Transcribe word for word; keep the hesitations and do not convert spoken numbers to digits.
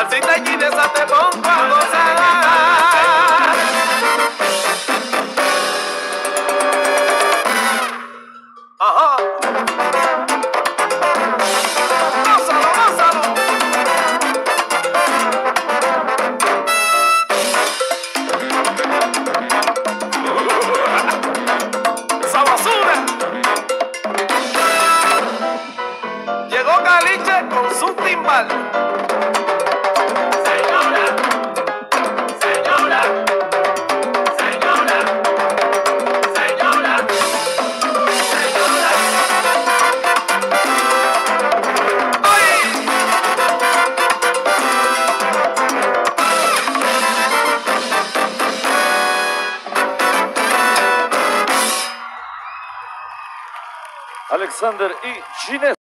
mamacita y de esa te pongo a gozar. Ajá. Gózalo, gózalo. Esa basura. Llegó Caliche con su timbal. Señora, señora, señora, señora, señora. ¡Ay! Alexander y Ginés.